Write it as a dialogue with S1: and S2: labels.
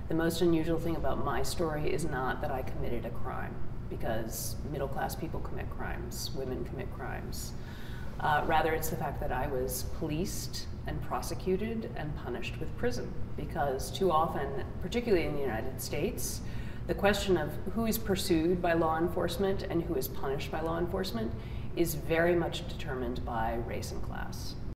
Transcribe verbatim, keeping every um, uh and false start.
S1: The most unusual thing about my story is not that I committed a crime, because middle-class people commit crimes, women commit crimes. Uh, rather, it's the fact that I was policed and prosecuted and punished with prison, because too often, particularly in the United States, the question of who is pursued by law enforcement and who is punished by law enforcement is very much determined by race and class.